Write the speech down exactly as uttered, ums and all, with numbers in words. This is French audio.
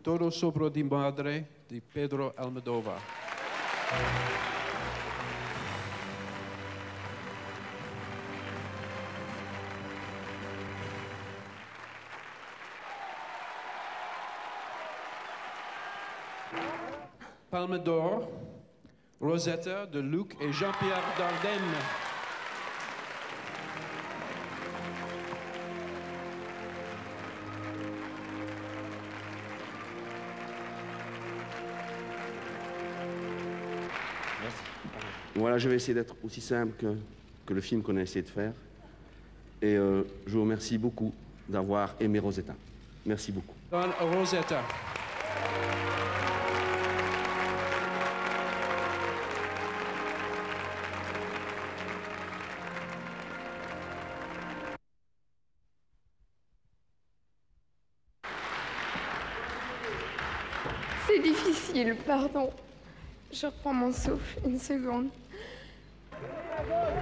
Todo sobre di madre di Pedro Almodóvar. Palme d'Or, Rosetta de Luc et Jean-Pierre Dardenne. Voilà, je vais essayer d'être aussi simple que, que le film qu'on a essayé de faire. Et euh, je vous remercie beaucoup d'avoir aimé Rosetta. Merci beaucoup. Don Rosetta. C'est difficile, pardon. Je reprends mon souffle, une seconde.